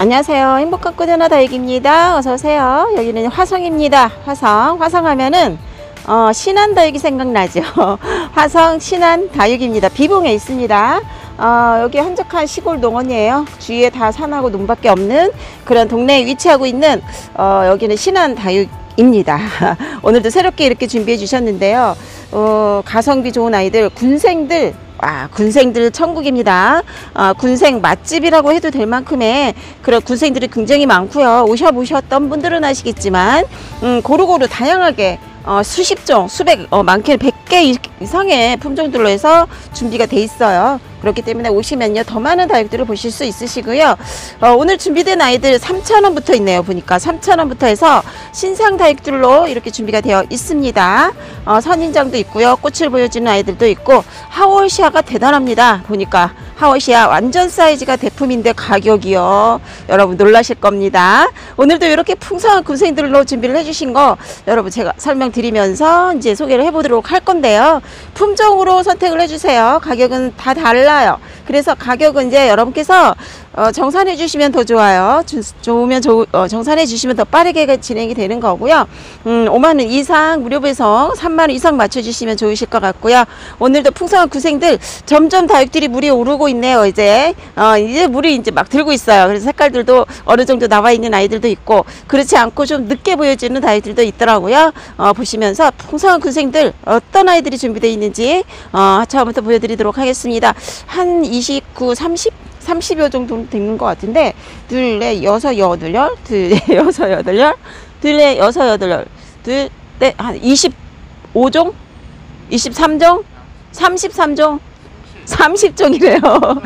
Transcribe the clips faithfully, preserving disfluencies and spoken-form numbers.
안녕하세요. 행복한 꾸준한 다육입니다. 어서오세요. 여기는 화성입니다. 화성. 화성 하면은 어, 신안 다육이 생각나죠. 화성 신안 다육입니다. 비봉에 있습니다. 어, 여기 한적한 시골 농원이에요. 주위에 다 산하고 농밖에 없는 그런 동네에 위치하고 있는 어, 여기는 신안 다육입니다. 오늘도 새롭게 이렇게 준비해 주셨는데요. 어, 가성비 좋은 아이들, 군생들, 아, 군생들 천국입니다. 아, 군생 맛집이라고 해도 될 만큼의 그런 군생들이 굉장히 많고요. 오셔보셨던 분들은 아시겠지만 음, 고루고루 다양하게 어, 수십 종, 수백, 어, 많게는 백 개 이상의 품종들로 해서 준비가 돼 있어요. 그렇기 때문에 오시면요 더 많은 다육들을 보실 수 있으시고요. 어, 오늘 준비된 아이들 삼천 원부터 있네요. 보니까 삼천 원부터 해서 신상 다육들로 이렇게 준비가 되어 있습니다. 어, 선인장도 있고요. 꽃을 보여주는 아이들도 있고 하월시아가 대단합니다. 보니까 하월시아 완전 사이즈가 대품인데 가격이요 여러분 놀라실 겁니다. 오늘도 이렇게 풍성한 군생들로 준비를 해주신 거 여러분 제가 설명드리면서 이제 소개를 해보도록 할 건데요. 품종으로 선택을 해주세요. 가격은 다 달라요. 그래서 가격은 이제 여러분께서 어, 정산해 주시면 더 좋아요. 주, 좋으면 조, 어, 정산해 주시면 더 빠르게 진행이 되는 거고요. 음, 오만 원 이상 무료 배송, 삼만 원 이상 맞춰 주시면 좋으실 것 같고요. 오늘도 풍성한 구생들 점점 다육들이 물이 오르고 있네요. 이제 어, 이제 물이 이제 막 들고 있어요. 그래서 색깔들도 어느 정도 나와 있는 아이들도 있고 그렇지 않고 좀 늦게 보여지는 다육들도 있더라고요. 어, 보시면서 풍성한 구생들 어떤 아이들이 준비되어 있는지 어, 처음부터 보여드리도록 하겠습니다. 한 이십구, 삼십 삼십여 정도 되는 것 같은데 둘, 넷, 여섯, 여덟 열, 둘, 넷, 여섯, 여덟 열, 둘, 넷, 여섯, 여덟 열, 둘, 넷, 한 이십오 종, 이십삼 종, 삼십삼 종, 삼십 종이래요.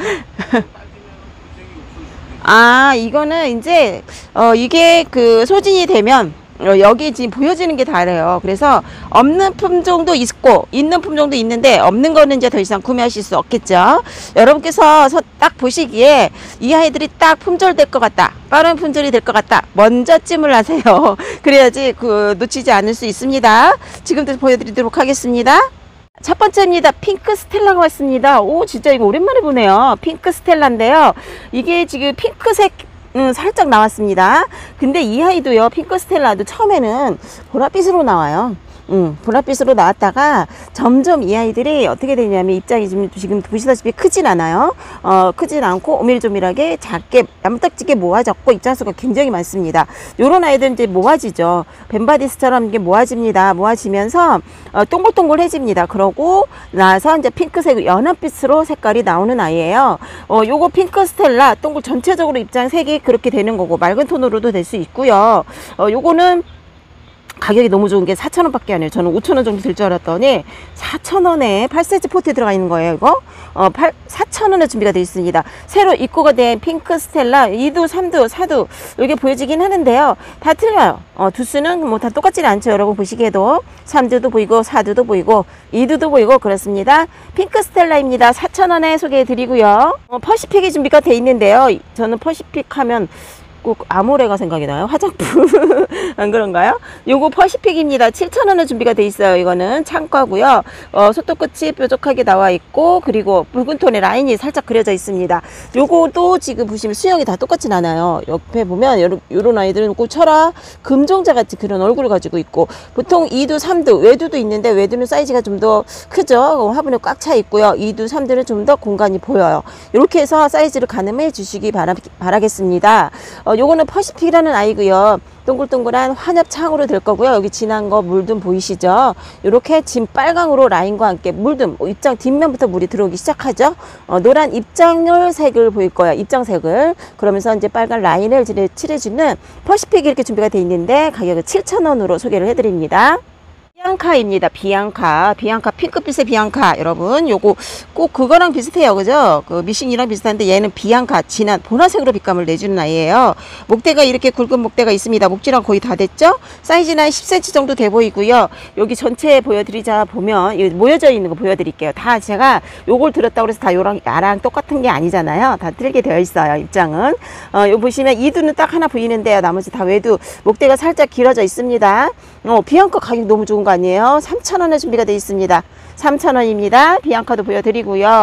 아, 이거는 이제 어 이게 그 소진이 되면 어, 여기 지금 보여지는 게 다래요. 그래서 없는 품종도 있고 있는 품종도 있는데 없는 거는 이제 더 이상 구매하실 수 없겠죠. 여러분께서 딱 보시기에 이 아이들이 딱 품절될 것 같다, 빠른 품절이 될 것 같다, 먼저 찜을 하세요. 그래야지 그 놓치지 않을 수 있습니다. 지금부터 보여드리도록 하겠습니다. 첫 번째입니다. 핑크 스텔라가 왔습니다. 오, 진짜 이거 오랜만에 보네요. 핑크 스텔라인데요. 이게 지금 핑크색 음, 살짝 나왔습니다. 근데 이 아이도요, 핑크 스텔라도 처음에는 보랏빛으로 나와요. 음, 보랏빛으로 나왔다가 점점 이 아이들이 어떻게 되냐면 입장이 지금, 지금 보시다시피 크진 않아요. 어, 크진 않고 오밀조밀하게 작게 야무딱지게 모아졌고 입장수가 굉장히 많습니다. 요런 아이들은 이제 모아지죠. 벤바디스처럼 이게 모아집니다. 모아지면서 어, 동글동글해집니다. 그러고 나서 이제 핑크색 연한빛으로 색깔이 나오는 아이예요. 어, 요거 핑크 스텔라 동글 전체적으로 입장 색이 그렇게 되는 거고 맑은 톤으로도 될 수 있고요. 어, 요거는 가격이 너무 좋은 게 사천 원 밖에 안 해요. 저는 오천 원 정도 될 줄 알았더니 사천 원에 팔 센티미터 포트에 들어가 있는 거예요. 이거 어, 사천 원에 준비가 되어 있습니다. 새로 입고가 된 핑크 스텔라 이 두, 삼 두, 사 두 이게 보여지긴 하는데요. 다 틀려요. 어, 두수는 뭐 다 똑같지는 않죠. 여러분 보시기에도 삼 두도 보이고 사 두도 보이고 이 두도 보이고 그렇습니다. 핑크 스텔라입니다. 사천 원에 소개해 드리고요. 어, 퍼시픽이 준비가 되어 있는데요. 저는 퍼시픽 하면 꼭 아모레가 생각이 나요. 화장품 안 그런가요? 요거 퍼시픽입니다. 칠천 원에 준비가 돼 있어요. 이거는 창과고요. 어, 소토 끝이 뾰족하게 나와 있고 그리고 붉은 톤의 라인이 살짝 그려져 있습니다. 요거도 지금 보시면 수영이 다 똑같진 않아요. 옆에 보면 요런, 요런 아이들은 꼭 철화 금종자 같은 그런 얼굴을 가지고 있고 보통 이 두, 삼 두, 외두도 있는데 외두는 사이즈가 좀 더 크죠. 화분에 꽉 차 있고요. 이 두, 삼 두는 좀 더 공간이 보여요. 이렇게 해서 사이즈를 가늠해 주시기 바라, 바라겠습니다. 어, 요거는 퍼시픽이라는 아이고요. 동글동글한 환엽창으로 될 거고요. 여기 진한 거 물듬 보이시죠? 이렇게 진 빨강으로 라인과 함께 물듬 입장 뒷면부터 물이 들어오기 시작하죠. 어, 노란 입장열 색을 보일 거예요. 입장색을. 그러면서 이제 빨간 라인을 칠해주는 퍼시픽이 이렇게 준비가 되어 있는데 가격은 칠천 원으로 소개를 해드립니다. 비앙카입니다. 비앙카. 비앙카 핑크빛의 비앙카. 여러분 요거 꼭 그거랑 비슷해요. 그죠? 그 미싱이랑 비슷한데 얘는 비앙카 진한 보라색으로 빛감을 내주는 아이예요. 목대가 이렇게 굵은 목대가 있습니다. 목질랑 거의 다 됐죠? 사이즈는 한 십 센티미터 정도 돼 보이고요. 여기 전체 보여드리자 보면 모여져 있는 거 보여드릴게요. 다 제가 요걸 들었다고 해서 다 요랑 야랑 똑같은 게 아니잖아요. 다 틀게 되어 있어요. 입장은. 어, 요 보시면 이두는 딱 하나 보이는데요. 나머지 다 외두 목대가 살짝 길어져 있습니다. 어, 비앙카 가격 너무 좋은 거 아니에요? 삼천 원에 준비가 되어 있습니다. 삼천 원입니다. 비앙카도 보여드리고요.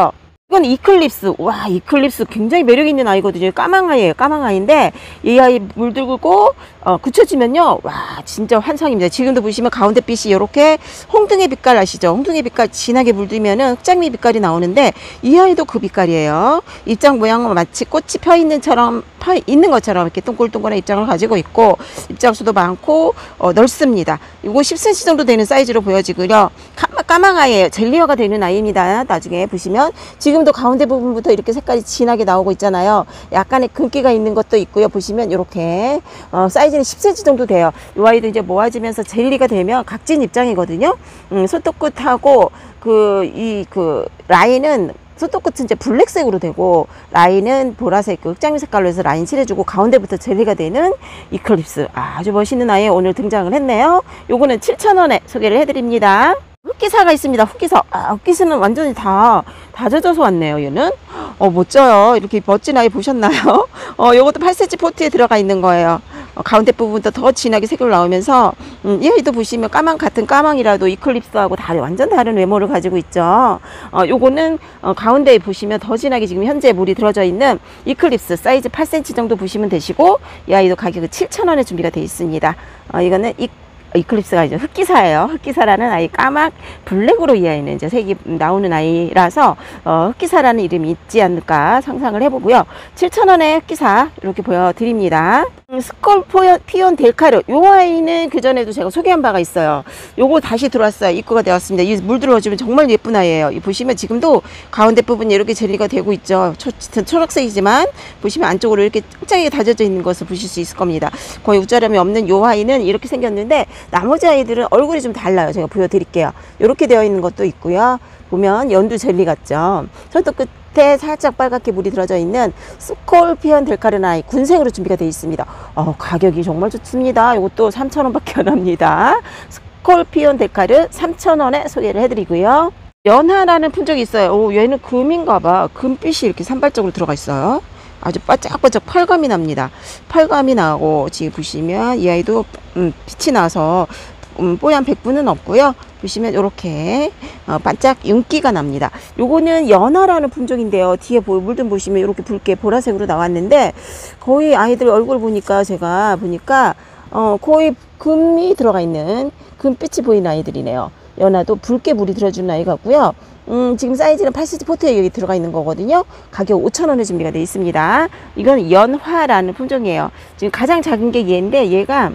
이건 이클립스. 와, 이클립스 굉장히 매력 있는 아이거든요. 까망아이예요. 까망아이인데 이 아이 물들고 어, 굳혀지면요, 와, 진짜 환상입니다. 지금도 보시면 가운데 빛이 이렇게 홍등의 빛깔 아시죠? 홍등의 빛깔 진하게 물들면은 흑장미 빛깔이 나오는데 이 아이도 그 빛깔이에요. 입장 모양은 마치 꽃이 펴 있는 처럼 펴 있는 것처럼 이렇게 동글동글한 입장을 가지고 있고 입장수도 많고 어, 넓습니다. 이거 십 센티미터 정도 되는 사이즈로 보여지고요. 까망아이예요. 젤리어가 되는 아이입니다. 나중에 보시면 지금도 가운데 부분부터 이렇게 색깔이 진하게 나오고 있잖아요. 약간의 금기가 있는 것도 있고요. 보시면 이렇게 어, 사이즈는 십 센티미터 정도 돼요. 이 아이도 이제 모아지면서 젤리가 되면 각진 입장이거든요. 음, 손톱끝하고 그 이 그 라인은 손톱끝은 이제 블랙색으로 되고 라인은 보라색 그 흑장미 색깔로 해서 라인 칠해주고 가운데부터 젤리가 되는 이클립스. 아주 멋있는 아이 오늘 등장을 했네요. 요거는 칠천 원에 소개를 해드립니다. 흑기사가 있습니다. 흑기사. 아, 흑기사는 완전히 다, 다 젖어서 왔네요. 얘는. 어, 멋져요. 이렇게 멋진 아이 보셨나요? 어, 요것도 팔 센티미터 포트에 들어가 있는 거예요. 어, 가운데 부분도 더 진하게 색으로 나오면서, 음, 이 아이도 보시면 까망 같은 까망이라도 이클립스하고 다 완전 다른 외모를 가지고 있죠. 어, 요거는, 어, 가운데에 보시면 더 진하게 지금 현재 물이 들어져 있는 이클립스 사이즈 팔 센티미터 정도 보시면 되시고, 이 아이도 가격은 칠천 원에 준비가 되어 있습니다. 어, 이거는 이 이클립스가 이제 흑기사예요. 흑기사라는 아이, 까맣 블랙으로 이 아이는 이제 색이 나오는 아이라서 어, 흑기사라는 이름이 있지 않을까 상상을 해보고요. 칠천 원에 흑기사 이렇게 보여드립니다. 음, 스콜피온 델카르, 요 아이는 그 전에도 제가 소개한 바가 있어요. 요거 다시 들어왔어요. 입고가 되었습니다. 이 물 들어주면 정말 예쁜 아이예요. 이 보시면 지금도 가운데 부분이 이렇게 젤리가 되고 있죠. 초, 초록색이지만 보시면 안쪽으로 이렇게 짱짱하게 다져져 있는 것을 보실 수 있을 겁니다. 거의 웃자람이 없는 요 아이는 이렇게 생겼는데 나머지 아이들은 얼굴이 좀 달라요. 제가 보여드릴게요. 이렇게 되어 있는 것도 있고요. 보면 연두 젤리 같죠. 손톱 끝에 살짝 빨갛게 물이 들어져 있는 스콜피온 델카르 아이 군색으로 준비가 되어 있습니다. 어, 가격이 정말 좋습니다. 이것도 삼천 원 밖에 안 합니다. 스콜피온 델카르 삼천 원에 소개를 해드리고요. 연하라는 품종이 있어요. 오, 얘는 금인가 봐. 금빛이 이렇게 산발적으로 들어가 있어요. 아주 바짝바짝 펄감이 납니다. 펄감이 나고 지금 보시면 이 아이도 음, 빛이 나서 음, 뽀얀 백분은 없고요. 보시면 이렇게 어, 반짝 윤기가 납니다. 요거는 연하라는 품종인데요. 뒤에 물든 보시면 이렇게 붉게 보라색으로 나왔는데 거의 아이들 얼굴 보니까 제가 보니까 어, 거의 금이 들어가 있는 금빛이 보이는 아이들이네요. 연하도 붉게 물이 들어주는 아이 같고요. 음, 지금 사이즈는 팔 센티미터 포트에 여기 들어가 있는 거거든요. 가격 오천 원에 준비가 되어 있습니다. 이건 연화라는 품종이에요. 지금 가장 작은 게 얘인데 얘가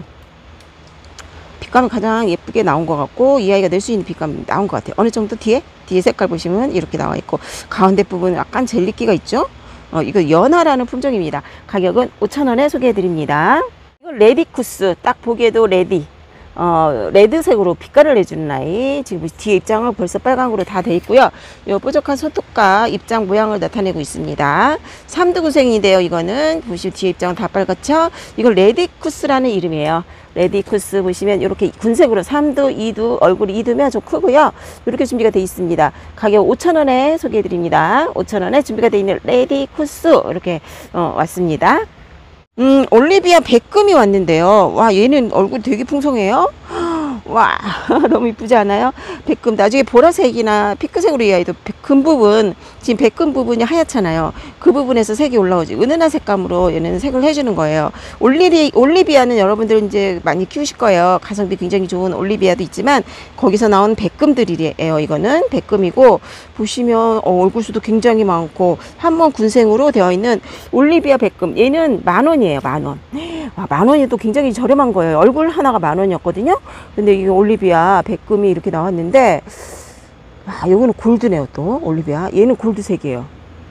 빛감이 가장 예쁘게 나온 것 같고 이 아이가 낼 수 있는 빛감이 나온 것 같아요. 어느 정도 뒤에 뒤에 색깔 보시면 이렇게 나와 있고 가운데 부분 약간 젤리기가 있죠. 어, 이거 연화라는 품종입니다. 가격은 오천 원에 소개해 드립니다. 이건 레디쿠스, 딱 보기에도 레디 어, 레드색으로 빛깔을 내주는 아이. 지금 뒤에 입장은 벌써 빨강으로 다 돼 있고요. 요 뾰족한 손톱과 입장 모양을 나타내고 있습니다. 삼두구생인데요. 이거는 보시면 뒤에 입장은 다 빨갛죠. 이건 레디쿠스라는 이름이에요. 레디쿠스 보시면 이렇게 군색으로 삼두, 이두, 얼굴이 이두면 좀 크고요. 이렇게 준비가 되어 있습니다. 가격 오천 원에 소개해 드립니다. 오천 원에 준비가 되어 있는 레디쿠스 이렇게 어, 왔습니다. 음, 올리비아 백금이 왔는데요. 와, 얘는 얼굴 되게 풍성해요. 와, 너무 이쁘지 않아요? 백금, 나중에 보라색이나 핑크색으로 이 아이도 금 부분, 지금 백금 부분이 하얗잖아요. 그 부분에서 색이 올라오지. 은은한 색감으로 얘는 색을 해주는 거예요. 올리비, 올리비아는 여러분들 이제 많이 키우실 거예요. 가성비 굉장히 좋은 올리비아도 있지만, 거기서 나온 백금들이에요. 이거는 백금이고, 보시면 어, 얼굴 수도 굉장히 많고, 한번 군생으로 되어 있는 올리비아 백금. 얘는 만 원이에요, 만 원. 와, 만 원이 또 굉장히 저렴한 거예요. 얼굴 하나가 만 원이었거든요. 근데 이게 올리비아 백금이 이렇게 나왔는데, 아, 여기는 골드네요, 또. 올리비아. 얘는 골드색이에요.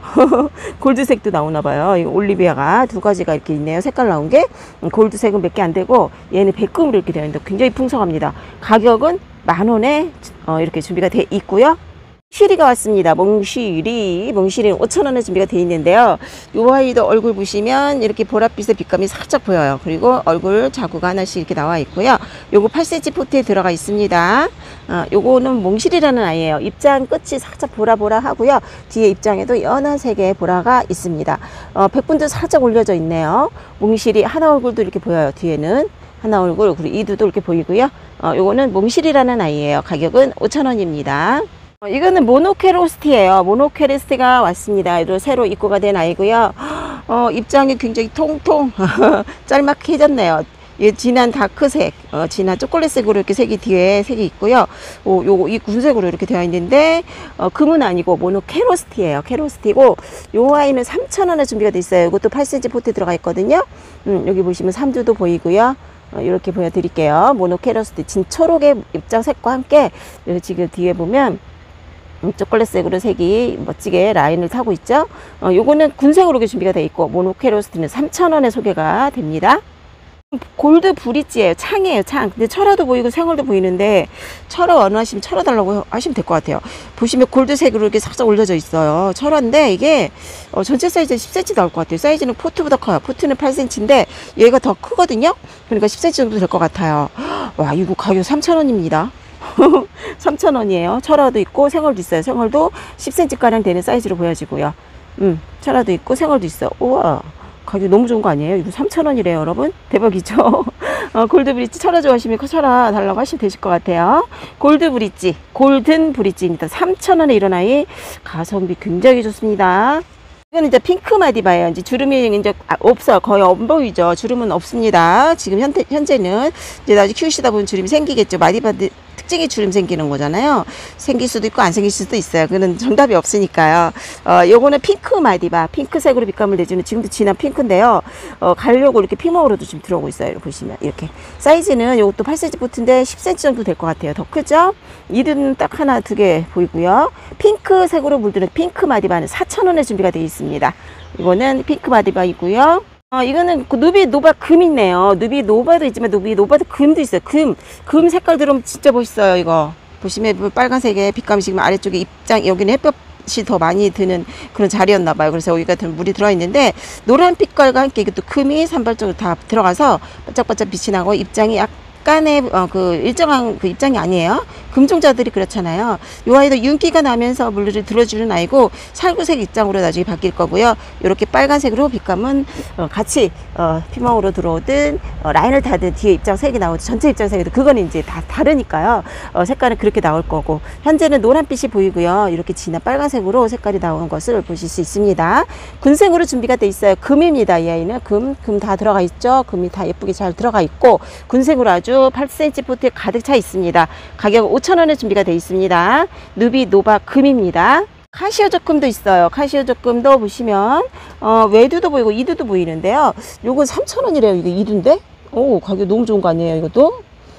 골드색도 나오나 봐요. 이 올리비아가 두 가지가 이렇게 있네요. 색깔 나온 게. 골드색은 몇 개 안 되고, 얘는 백금으로 이렇게 되어 있는데 굉장히 풍성합니다. 가격은 만 원에 어, 이렇게 준비가 돼 있고요. 몽시리가 왔습니다. 몽시리. 몽시리는 오천 원에 준비가 되어 있는데요. 이 아이도 얼굴 보시면 이렇게 보랏빛의 빛감이 살짝 보여요. 그리고 얼굴 자구가 하나씩 이렇게 나와 있고요. 요거 팔 센티미터 포트에 들어가 있습니다. 어, 요거는 몽시리라는 아이예요. 입장 끝이 살짝 보라보라 하고요. 뒤에 입장에도 연한색의 보라가 있습니다. 어, 백분도 살짝 올려져 있네요. 몽시리 하나 얼굴도 이렇게 보여요. 뒤에는. 하나 얼굴, 그리고 이두도 이렇게 보이고요. 어, 요거는 몽시리라는 아이예요. 가격은 오천 원입니다. 어, 이거는 모노케로스티예요. 모노케로스티가 왔습니다. 이도 새로 입고가 된 아이고요. 어, 입장이 굉장히 통통 짤막해졌네요. 이 진한 다크색, 어, 진한 초콜릿색으로 이렇게 색이 뒤에 색이 있고요. 오, 요거 이 군색으로 이렇게 되어 있는데 어, 금은 아니고 모노케로스티예요. 케로스티고 요 아이는 삼천 원에 준비가 돼 있어요. 이것도 팔 센티미터 포트 들어가 있거든요. 음, 여기 보시면 삼두도 보이고요. 어, 이렇게 보여드릴게요. 모노케로스티 진초록의 입장색과 함께 여기 지금 뒤에 보면 초콜릿색으로 색이 멋지게 라인을 타고 있죠. 어, 요거는 군색으로 준비가 되어 있고 모노케로스티는 삼천 원에 소개가 됩니다. 골드 브릿지예요. 창이에요, 창. 근데 철화도 보이고 생얼도 보이는데 철화 원하시면 철화 달라고 하시면 될 것 같아요. 보시면 골드색으로 이렇게 싹싹 올려져 있어요. 철화인데 이게 어, 전체 사이즈는 십 센티미터 나올 것 같아요. 사이즈는 포트보다 커요. 포트는 팔 센티미터인데 얘가 더 크거든요. 그러니까 십 센티미터 정도 될 것 같아요. 와, 이거 가격 삼천 원입니다. 삼천 원이에요. 철화도 있고 생얼도 있어요. 생얼도 십 센티미터 가량 되는 사이즈로 보여지고요. 음, 철화도 있고 생얼도 있어요. 우와, 가격 너무 좋은 거 아니에요? 이거 삼천 원이래요, 여러분. 대박이죠? 어, 골드 브릿지 철화 좋아하시면 철화 달라고 하시면 되실 것 같아요. 골드 브릿지, 골든 브릿지입니다. 삼천 원에 이런 아이 가성비 굉장히 좋습니다. 이건 이제 핑크 마디바예요. 이제 주름이 이제 없어요. 거의 안 보이죠. 주름은 없습니다. 지금 현재, 현재는 이제 나중에 키우시다 보면 주름이 생기겠죠. 마디바 특징이 주름 생기는 거잖아요. 생길 수도 있고 안 생길 수도 있어요. 그는 정답이 없으니까요. 어, 요거는 핑크 마디바, 핑크색으로 빛감을 내주는 지금도 진한 핑크인데요. 어, 가려고 이렇게 피멍으로도 지금 들어오고 있어요. 이렇게 보시면 이렇게 사이즈는 요것도 팔 센티미터 포트인데 십 센티미터 정도 될 것 같아요. 더 크죠? 이든 딱 하나 두 개 보이고요. 핑크색으로 물드는 핑크 마디바는 사천 원에 준비가 되어 있습니다. 이거는 핑크 마디바이고요. 어, 이거는 누비 노바 금 있네요. 누비 노바도 있지만 누비 노바도 금도 있어요. 금, 금 색깔 들어오면 진짜 멋있어요. 이거 보시면 빨간색의 빛감이 지금 아래쪽에 입장, 여기는 햇볕이 더 많이 드는 그런 자리였나 봐요. 그래서 여기가 물이 들어 있는데 노란 빛깔과 함께 이것도 금이 산발적으로 다 들어가서 반짝반짝 빛이 나고 입장이 약간의 어, 그 일정한 그 입장이 아니에요. 금종자들이 그렇잖아요. 이 아이도 윤기가 나면서 물을 들어주는 아이고 살구색 입장으로 나중에 바뀔 거고요. 이렇게 빨간색으로 빛감은 어, 같이 어, 피멍으로 들어오든 어, 라인을 타든 뒤에 입장 색이 나오든 전체 입장 색이 그거는 이제 다 다르니까요. 어, 색깔은 그렇게 나올 거고 현재는 노란빛이 보이고요. 이렇게 진한 빨간색으로 색깔이 나오는 것을 보실 수 있습니다. 군색으로 준비가 돼 있어요. 금입니다. 이 아이는 금, 금 다 들어가 있죠. 금이 다 예쁘게 잘 들어가 있고 군색으로 아주 팔 센티미터 포트에 가득 차 있습니다. 가격 오천 원에 준비가 되어 있습니다. 누비 노바 금입니다. 카시오 조금도 있어요. 카시오 조금도 보시면 어, 외두도 보이고 이두도 보이는데요. 요건 삼천 원이래요. 이거 이두인데? 오, 가격 너무 좋은 거 아니에요, 이것도?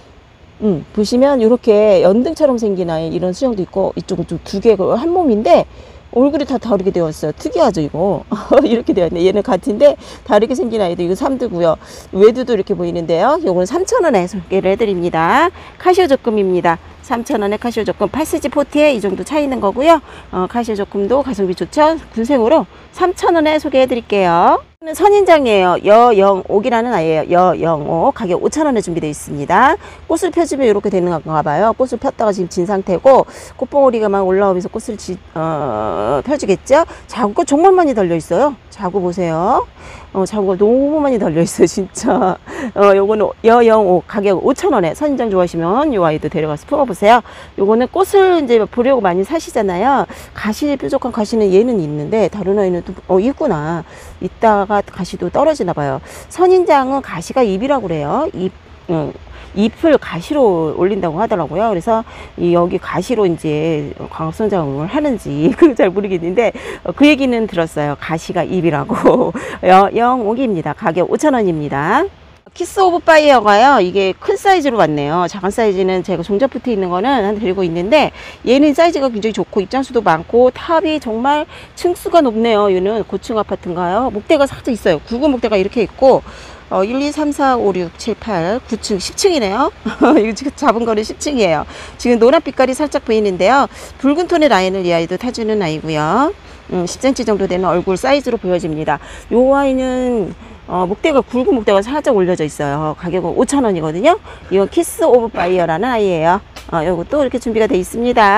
음, 보시면 이렇게 연등처럼 생긴 아이 이런 수영도 있고 이쪽은 좀 두 개 한 몸인데 얼굴이 다 다르게 되어 있어요. 특이하죠, 이거. 이렇게 되어 있네. 얘는 같은데 다르게 생긴 아이도 이거 삼두고요. 외두도 이렇게 보이는데요. 요거는 삼천 원에 소개를 해드립니다. 카시오 조금입니다. 삼천 원에 카시오 조금 팔 센티미터 포트에 이 정도 차 있는 거고요. 어, 카시오 조금도 가성비 좋죠. 군색으로 삼천 원에 소개해 드릴게요. 선인장이에요. 여영옥이라는 아이예요. 여영옥 가격 오천 원에 준비되어 있습니다. 꽃을 펴주면 이렇게 되는 건가 봐요. 꽃을 폈다가 지금 진 상태고 꽃봉오리가 막 올라오면서 꽃을 지, 어, 펴주겠죠. 자구가 정말 많이 달려 있어요. 자구 보세요. 어, 자구가 너무 많이 달려 있어요, 진짜. 어, 요거는 여영옥 가격 오천 원에 선인장 좋아하시면 요 아이도 데려가서 품어보세요. 요거는 꽃을 이제 보려고 많이 사시잖아요. 가시 뾰족한 가시는 얘는 있는데 다른 아이는 또 어, 있구나. 있다가 가시도 떨어지나 봐요. 선인장은 가시가 잎이라고 그래요. 잎, 음, 잎을 가시로 올린다고 하더라고요. 그래서 이 여기 가시로 이제 광합성장을 하는지 그건 잘 모르겠는데 어, 그 얘기는 들었어요. 가시가 잎이라고. 영옥입니다. 가격 오천 원입니다. 키스 오브 파이어가요. 이게 큰 사이즈로 왔네요. 작은 사이즈는 제가 종자포트에 있는 거는 한 들고 있는데 얘는 사이즈가 굉장히 좋고 입장수도 많고 탑이 정말 층수가 높네요. 얘는 고층 아파트인가요? 목대가 살짝 있어요. 구구 목대가 이렇게 있고 어, 일, 이, 삼, 사, 오, 육, 칠, 팔, 구 층, 십 층이네요. 이거 지금 잡은 거는 십 층이에요. 지금 노란 빛깔이 살짝 보이는데요. 붉은 톤의 라인을 이 아이도 타주는 아이고요. 음, 십 센티미터 정도 되는 얼굴 사이즈로 보여집니다. 요 아이는 어, 목대가 굵은 목대가 살짝 올려져 있어요. 가격은 오천 원이거든요. 이건 키스 오브 파이어라는 아이예요. 어, 요것도 이렇게 준비가 되어 있습니다.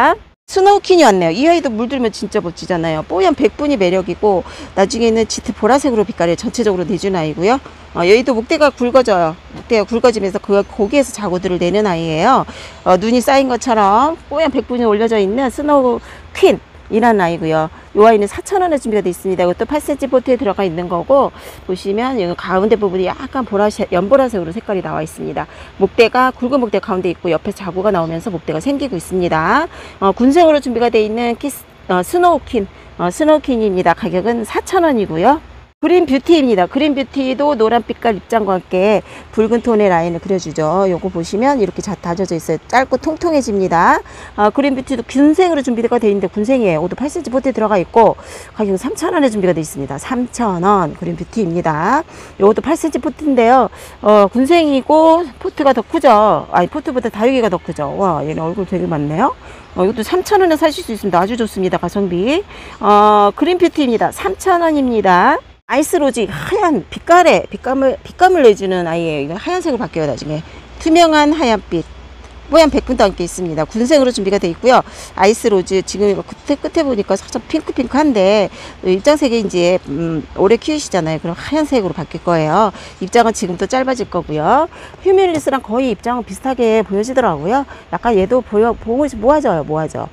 스노우킨이 왔네요. 이 아이도 물들면 진짜 멋지잖아요. 뽀얀 백분이 매력이고 나중에는 짙은 보라색으로 빛깔을 전체적으로 내준 아이고요. 어, 얘도 목대가 굵어져요. 목대가 굵어지면서 그 거기에서 자구들을 내는 아이예요. 어, 눈이 쌓인 것처럼 뽀얀 백분이 올려져 있는 스노우퀸 이라는 아이고요. 이 아이는 사천 원에 준비가 되어 있습니다. 이것도 팔 센티미터 포트에 들어가 있는 거고, 보시면 여기 가운데 부분이 약간 보라색, 연보라색으로 색깔이 나와 있습니다. 목대가 굵은 목대 가운데 있고 옆에 자구가 나오면서 목대가 생기고 있습니다. 어, 군생으로 준비가 되어 있는 키스, 어, 스노우킨, 어, 스노우킨입니다. 가격은 사천 원이고요. 그린 뷰티입니다. 그린 뷰티도 노란 빛깔 입장과 함께 붉은 톤의 라인을 그려주죠. 요거 보시면 이렇게 자, 다져져 있어요. 짧고 통통해집니다. 어, 그린 뷰티도 군생으로 준비가 되어 있는데 군생이에요. 이것도 팔 센티미터 포트에 들어가 있고 가격은 삼천 원에 준비가 되어 있습니다. 삼천 원 그린 뷰티입니다. 요것도 팔 센티미터 포트인데요. 어, 군생이고 포트가 더 크죠. 아니 포트보다 다육이가 더 크죠. 와 얘는 얼굴 되게 많네요. 어, 이것도 삼천 원에 사실 수 있습니다. 아주 좋습니다. 가성비. 어, 그린 뷰티입니다. 삼천 원입니다. 아이스로지 하얀 빛깔에 빛감을 빛감을 내주는 아이예요. 이거 하얀색으로 바뀌어요. 나중에 투명한 하얀빛 뽀얀 백분도 함께 있습니다. 군생으로 준비가 되어 있고요. 아이스로즈 지금 이거 끝에 끝에 보니까 살짝 핑크핑크한데 입장색이 이제 음, 오래 키우시잖아요. 그럼 하얀색으로 바뀔 거예요. 입장은 지금도 짧아질 거고요. 휴밀리스랑 거의 입장은 비슷하게 보여지더라고요. 약간 얘도 보여 보고 모아져요. 모아져.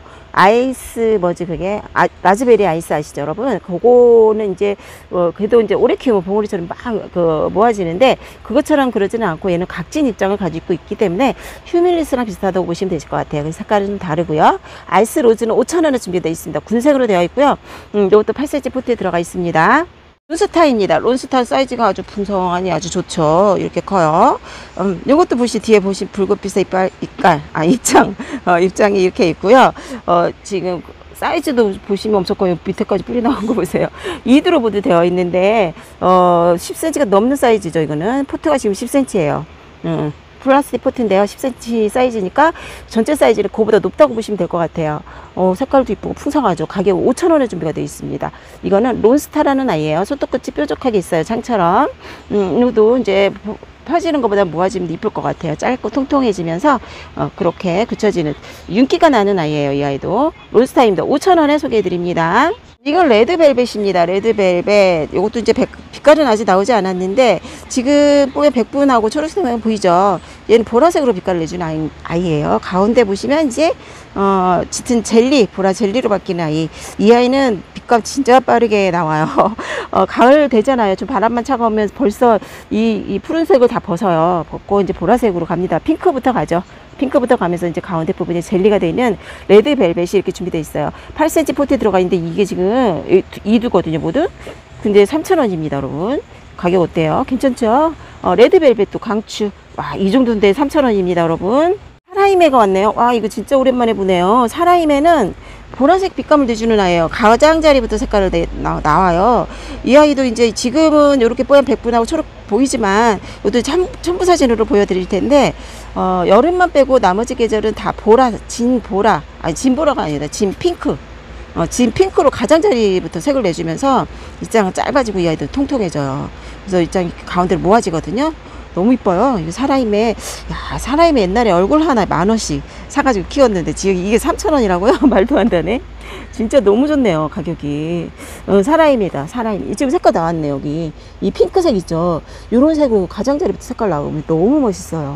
아이스 뭐지 그게 아, 라즈베리 아이스 아시죠 여러분? 그거는 이제 어, 그래도 이제 오래 키우면 봉오리처럼 막 그 모아지는데 그것처럼 그러지는 않고 얘는 각진 입장을 가지고 있기 때문에 휴밀리스랑 비슷하다고 보시면 되실 것 같아요. 그래서 색깔은 좀 다르고요. 아이스 로즈는 오천 원에 준비되어 있습니다. 군색으로 되어 있고요. 음, 이것도 팔 센티미터 포트에 들어가 있습니다. 론스타입니다. 론스타 사이즈가 아주 풍성하니 아주 좋죠. 이렇게 커요. 음, 이것도 보시 뒤에 보시 붉은빛의 이빨, 이깔, 아 입장, 어, 입장이 이렇게 있고요. 어, 지금 사이즈도 보시면 엄청 커요. 밑에까지 뿌리 나온 거 보세요. 이드로보드 되어 있는데 어, 십 센티미터가 넘는 사이즈죠. 이거는 포트가 지금 십 센티미터예요. 음. 플라스틱 포트인데요. 십 센티미터 사이즈니까 전체 사이즈를 그거보다 높다고 보시면 될 것 같아요. 어, 색깔도 이쁘고 풍성하죠. 가격 오천 원에 준비가 되어 있습니다. 이거는 론스타라는 아이예요. 손톱끝이 뾰족하게 있어요. 창처럼. 음, 이것도 이제 펴지는 것보다 모아지면 이쁠 것 같아요. 짧고 통통해지면서 어, 그렇게 굳혀지는 윤기가 나는 아이예요. 이 아이도 론스타입니다. 오천 원에 소개해드립니다. 이건 레드벨벳입니다. 레드벨벳. 이것도 이제 백, 빛깔은 아직 나오지 않았는데 지금 뽀얀 백분하고 초록색 모양 보이죠? 얘는 보라색으로 빛깔을 내준 아이, 아이예요. 가운데 보시면 이제 어, 짙은 젤리, 보라 젤리로 바뀌는 아이. 이 아이는 빛감 진짜 빠르게 나와요. 어, 가을 되잖아요. 좀 바람만 차가우면 벌써 이, 이 푸른색을 다 벗어요. 벗고 이제 보라색으로 갑니다. 핑크부터 가죠. 핑크부터 가면서 이제 가운데 부분에 젤리가 되어 있는 레드 벨벳이 이렇게 준비되어 있어요. 팔 센티미터 포트에 들어가 있는데 이게 지금 이 두거든요, 모두. 근데 삼천 원입니다, 여러분. 가격 어때요? 괜찮죠? 어, 레드 벨벳도 강추. 와, 이 정도인데 삼천 원입니다, 여러분. 사라이메가 왔네요. 와, 이거 진짜 오랜만에 보네요. 사라이메는 보라색 빛감을 내주는 아이예요. 가장자리부터 색깔을 내, 나, 나와요. 이 아이도 이제 지금은 이렇게 뽀얀 백분하고 초록 보이지만 이것도 참, 첨부 사진으로 보여드릴 텐데 어, 여름만 빼고 나머지 계절은 다 보라, 진 보라, 아니 진 보라가 아니라 진 핑크. 어, 진 핑크로 가장자리부터 색을 내주면서 입장은 짧아지고 이 아이도 통통해져요. 그래서 입장이 가운데로 모아지거든요. 너무 이뻐요. 이거 사라임에, 야, 사라임에 옛날에 얼굴 하나에 만 원씩 사가지고 키웠는데 지금 이게 삼천 원이라고요? 말도 안 되네. 진짜 너무 좋네요. 가격이. 어, 사라임이다. 사라임. 지금 색깔 나왔네, 여기. 이 핑크색 있죠? 요런 색으로 가장자리부터 색깔 나오면 너무 멋있어요.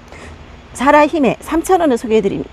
사라힘에 삼천 원을 소개해드립니다.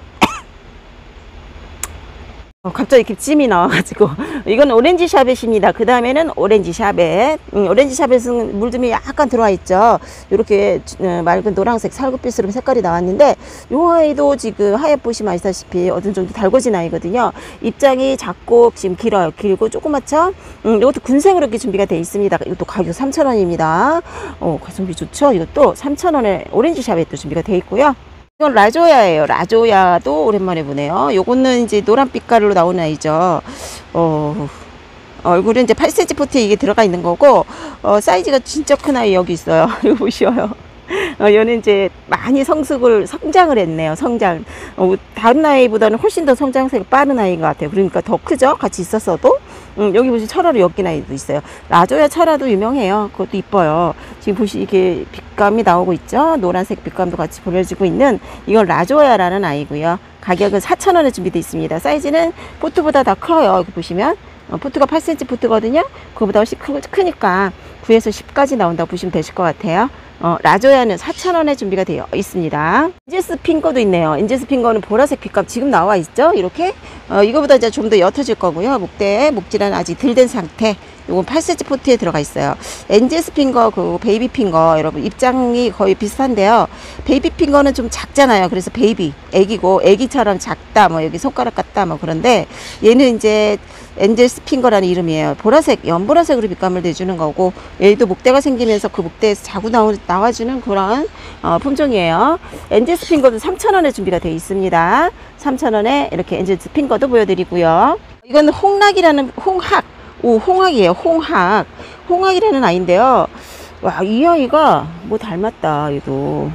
어, 갑자기 이렇게 찜이 나와가지고 이건 오렌지 샤벳입니다. 그 다음에는 오렌지 샤벳. 음, 오렌지 샤벳은 물듬이 약간 들어와 있죠. 이렇게 어, 맑은 노란색 살구빛으로 색깔이 나왔는데 이 아이도 지금 하얗 보시면 아시다시피 어느 정도 달궈진 아이거든요. 입장이 작고 지금 길어요. 길고 조그맣죠. 음, 이것도 군생으로 이렇게 준비가 되어 있습니다. 이것도 가격 삼천 원입니다. 어, 가성비 좋죠. 이것도 삼천 원에 오렌지 샤벳도 준비가 되어 있고요. 이건 라조야예요. 라조야도 오랜만에 보네요. 요거는 이제 노란 빛깔로 나오는 아이죠. 어, 얼굴은 이제 팔 센티미터 포트에 이게 들어가 있는 거고, 어, 사이즈가 진짜 큰 아이 여기 있어요. 이거 보시어요. 어, 얘는 이제 많이 성숙을, 성장을 했네요. 성장. 어, 다른 아이보다는 훨씬 더 성장세가 빠른 아이인 것 같아요. 그러니까 더 크죠? 같이 있었어도. 음, 여기 보시면 철화로 엮인 아이도 있어요. 라조야 철화도 유명해요. 그것도 이뻐요. 지금 보시 이게 빛감이 나오고 있죠. 노란색 빛감도 같이 보여지고 있는 이건 라조야라는 아이고요. 가격은 사천 원에 준비되어 있습니다. 사이즈는 포트보다 더 커요. 여기 보시면 어, 포트가 팔 센티미터 포트거든요. 그거보다 훨씬 크, 크니까 구에서 십까지 나온다고 보시면 되실 것 같아요. 어, 라조야는 사천 원에 준비가 되어 있습니다. 엔젤스 핑거도 있네요. 엔젤스 핑거는 보라색 빛감 지금 나와 있죠. 이렇게 어, 이거보다 이제 좀 더 옅어질 거고요. 목대 목질은 아직 덜 된 상태. 이건 팔 센티미터 포트에 들어가 있어요. 엔젤스 핑거, 그 베이비 핑거 여러분 입장이 거의 비슷한데요. 베이비 핑거는 좀 작잖아요. 그래서 베이비 애기고 애기처럼 작다 뭐 여기 손가락 같다 뭐 그런데 얘는 이제 엔젤스 핑거라는 이름이에요. 보라색 연보라색으로 빛감을 내주는 거고 얘도 목대가 생기면서 그 목대에서 자구 나오, 나와주는 그런 어, 품종이에요. 엔젤스 핑거도 삼천 원에 준비가 되어 있습니다. 삼천 원에 이렇게 엔젤스 핑거도 보여드리고요. 이건 홍락이라는 홍학 오, 홍학이에요. 홍학. 홍학이라는 아이인데요. 와, 이 아이가 뭐 닮았다. 얘도.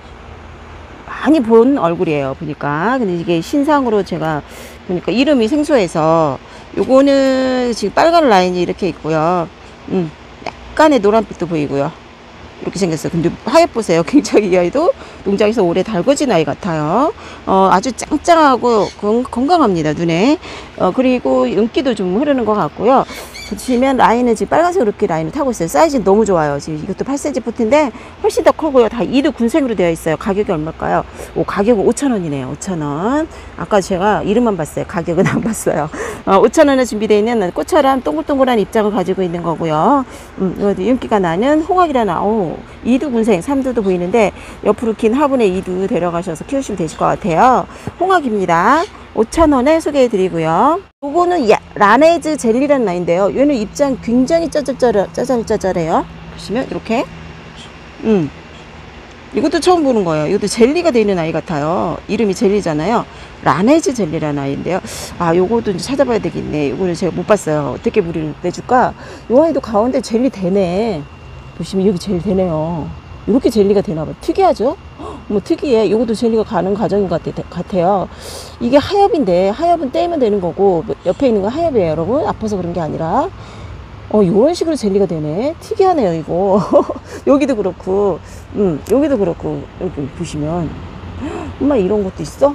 많이 본 얼굴이에요. 보니까. 근데 이게 신상으로 제가 보니까 이름이 생소해서 요거는 지금 빨간 라인이 이렇게 있고요. 음, 약간의 노란빛도 보이고요. 이렇게 생겼어요. 근데 하얗 보세요. 굉장히 이 아이도 농장에서 오래 달궈진 아이 같아요. 어, 아주 짱짱하고 건, 건강합니다. 눈에. 어, 그리고 윤기도 좀 흐르는 것 같고요. 보시면 라인은 지금 빨간색으로 이렇게 라인을 타고 있어요. 사이즈는 너무 좋아요. 지금 이것도 팔 센티미터 포트인데 훨씬 더 크고요. 다 이두 군생으로 되어 있어요. 가격이 얼마일까요? 오, 가격은 오천 원이네요. 오천 원. 아까 제가 이름만 봤어요. 가격은 안 봤어요. 어, 오천 원에 준비되어 있는 꽃처럼 동글동글한 입장을 가지고 있는 거고요. 음, 이것도 윤기가 나는 홍학이라는 오, 이두 군생, 삼두도 보이는데 옆으로 긴 화분에 이두 데려가셔서 키우시면 되실 것 같아요. 홍학입니다. 오천 원에 소개해 드리고요. 요거는 야, 라네즈 젤리라는 라인인데요. 얘는 입장 굉장히 짜잘짜잘, 짜잘짜잘해요. 보시면 이렇게 음, 이것도 처음 보는 거예요. 이것도 젤리가 되어 있는 아이 같아요. 이름이 젤리잖아요. 라네즈 젤리라는 아이인데요. 아, 요거도 이제 찾아봐야 되겠네. 요거는 제가 못 봤어요. 어떻게 무리를 내줄까? 요 아이도 가운데 젤리 되네. 보시면 여기 젤리 되네요. 이렇게 젤리가 되나봐요. 특이하죠? 뭐 특이해. 이것도 젤리가 가는 과정인 것 같아요. 이게 하엽인데 하엽은 떼면 되는 거고 옆에 있는 건 하엽이에요. 여러분 아파서 그런 게 아니라 어 이런 식으로 젤리가 되네. 특이하네요 이거. 여기도 그렇고 음 여기도 그렇고 여기 보시면 엄마 이런 것도 있어.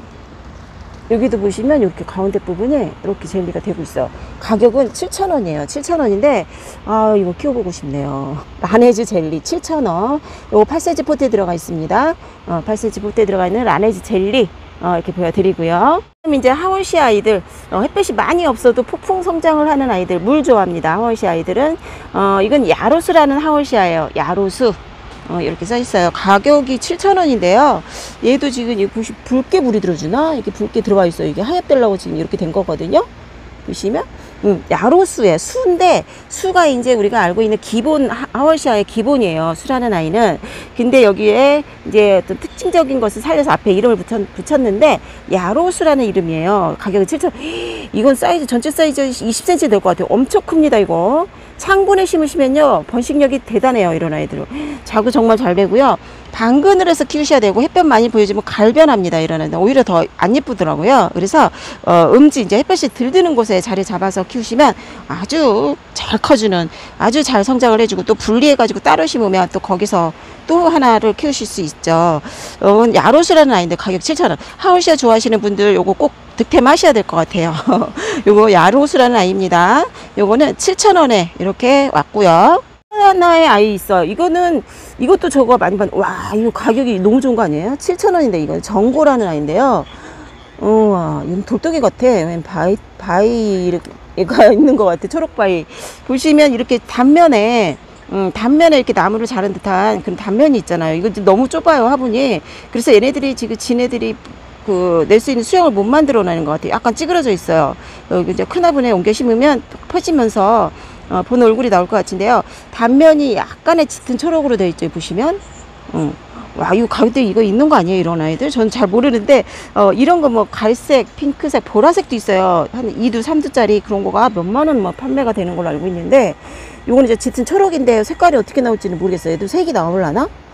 여기도 보시면 이렇게 가운데 부분에 이렇게 젤리가 되고 있어요. 가격은 칠천 원이에요. 칠천 원인데 아 이거 키워보고 싶네요. 라네즈 젤리 칠천 원. 이거 팔 센티미터 포트에 들어가 있습니다. 어, 팔 센티미터 포트에 들어가 있는 라네즈 젤리 어, 이렇게 보여드리고요. 그럼 이제 하원시 아이들 어, 햇볕이 많이 없어도 폭풍 성장을 하는 아이들 물 좋아합니다. 하원시 아이들은 어, 이건 야로수라는 하원시아예요. 야로수. 어, 이렇게 써 있어요. 가격이 칠천 원인데요. 얘도 지금 이 보시 붉게 물이 들어주나? 이렇게 붉게 들어가 있어요. 이게 하얗달라고 지금 이렇게 된 거거든요. 보시면 음, 야로수에 수인데 수가 이제 우리가 알고 있는 기본 하월시아의 기본이에요. 수라는 아이는. 근데 여기에 이제 어떤 특징적인 것을 살려서 앞에 이름을 붙였, 붙였는데 야로수라는 이름이에요. 가격은 칠천 원. 이건 사이즈 전체 사이즈 이십 센티미터 될 것 같아요. 엄청 큽니다 이거. 창고에 심으시면요 번식력이 대단해요. 이런 아이들은 자구 정말 잘 되고요. 방근을 해서 키우셔야 되고 햇볕 많이 보여주면 갈변합니다. 이런 애들 오히려 더 안 예쁘더라고요. 그래서 어, 음지 이제 햇볕이 들 드는 곳에 자리 잡아서 키우시면 아주 잘 커주는 아주 잘 성장을 해주고 또 분리해 가지고 따로 심으면 또 거기서 또 하나를 키우실 수 있죠. 어, 야로스라는 아이인데 가격 칠천 원. 하울시아 좋아하시는 분들 요거 꼭 득템하셔야 될 것 같아요. 요거 야로스라는 아이입니다. 요거는 칠천 원에 이렇게 왔고요. 하나의 아이 있어요. 이거는 이것도 저거 많이 봤. 와 이거 가격이 너무 좋은 거 아니에요? 칠천 원인데 이건 정고라는 아이인데요. 우와 이건 돌덩이 같아. 바위 바위가 있는 것 같아. 초록바위. 보시면 이렇게 단면에 음, 단면에 이렇게 나무를 자른 듯한 그런 단면이 있잖아요. 이거 너무 좁아요 화분이. 그래서 얘네들이 지금 지네들이 그 낼 수 있는 수영을 못 만들어 내는 것 같아요. 약간 찌그러져 있어요. 여기 이제 큰 화분에 옮겨 심으면 퍼지면서 어, 본 얼굴이 나올 것 같은데요. 단면이 약간의 짙은 초록으로 되어 있죠. 보시면 음. 와 이거 가격대 이거 있는 거 아니에요? 이런 아이들 저는 잘 모르는데 어, 이런 거 뭐 갈색, 핑크색, 보라색도 있어요. 한 이 두, 삼 두짜리 그런 거가 몇만 원 뭐 판매가 되는 걸로 알고 있는데 요거는 이제 짙은 초록인데 색깔이 어떻게 나올지는 모르겠어요. 얘도 색이 나올라나?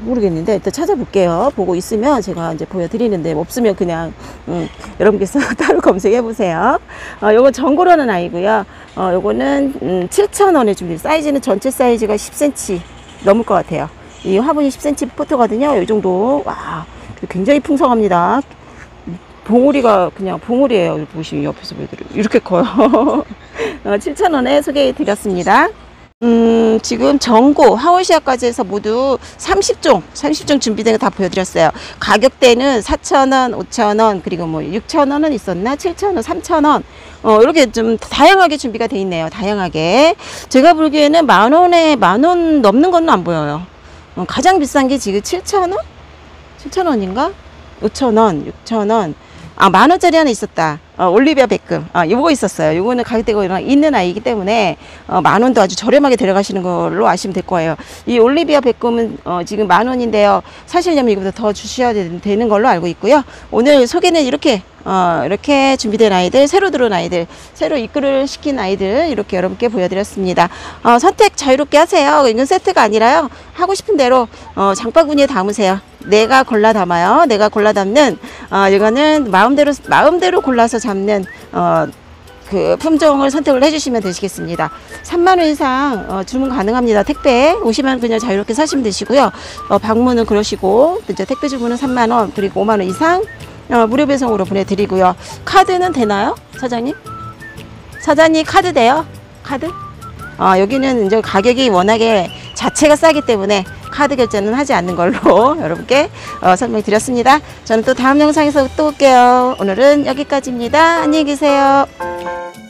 모르겠는데 일단 찾아볼게요. 보고 있으면 제가 이제 보여드리는데 없으면 그냥 음, 여러분께서 따로 검색해 보세요. 어, 요거 전고라는 아이고요. 어, 요거는 음, 칠천 원에 준비. 사이즈는 전체 사이즈가 십 센티미터 넘을 것 같아요. 이 화분이 십 센티미터 포트거든요. 이 정도. 와, 굉장히 풍성합니다. 봉우리가 그냥 봉우리예요. 보시면 옆에서 보여드려요. 이렇게 커요. 어, 칠천 원에 소개해 드렸습니다. 음, 지금 전고, 하원시아까지 해서 모두 삼십 종, 삼십 종 준비된 거 다 보여드렸어요. 가격대는 사천 원, 오천 원, 그리고 뭐 육천 원은 있었나? 칠천 원, 삼천 원. 어, 이렇게 좀 다양하게 준비가 돼 있네요. 다양하게. 제가 보기에는 만 원에, 만 원 넘는 건 안 보여요. 어, 가장 비싼 게 지금 칠천 원? 칠천 원인가? 오천 원, 육천 원. 아, 만 원짜리 하나 있었다. 어, 올리비아 베끔. 아, 요거 있었어요. 요거는 가격대가 있는 아이이기 때문에, 어, 만 원도 아주 저렴하게 들어가시는 걸로 아시면 될 거예요. 이 올리비아 베끔은, 어, 지금 만 원인데요. 사시려면 이거보다 더 주셔야 되는 걸로 알고 있고요. 오늘 소개는 이렇게, 어, 이렇게 준비된 아이들, 새로 들어온 아이들, 새로 입구를 시킨 아이들, 이렇게 여러분께 보여드렸습니다. 어, 선택 자유롭게 하세요. 이건 세트가 아니라요. 하고 싶은 대로, 어, 장바구니에 담으세요. 내가 골라 담아요. 내가 골라 담는, 어, 이거는 마음대로, 마음대로 골라서 잡는, 어, 그 품종을 선택을 해주시면 되시겠습니다. 삼만 원 이상 어, 주문 가능합니다. 택배 오시면 그냥 자유롭게 사시면 되시고요. 어, 방문은 그러시고, 이제 택배 주문은 삼만 원, 그리고 오만 원 이상 어, 무료 배송으로 보내드리고요. 카드는 되나요? 사장님? 사장님 카드 돼요? 카드? 어, 여기는 이제 가격이 워낙에 자체가 싸기 때문에 카드 결제는 하지 않는 걸로 여러분께 어, 설명드렸습니다. 저는 또 다음 영상에서 또 올게요. 오늘은 여기까지입니다. 안녕히 계세요.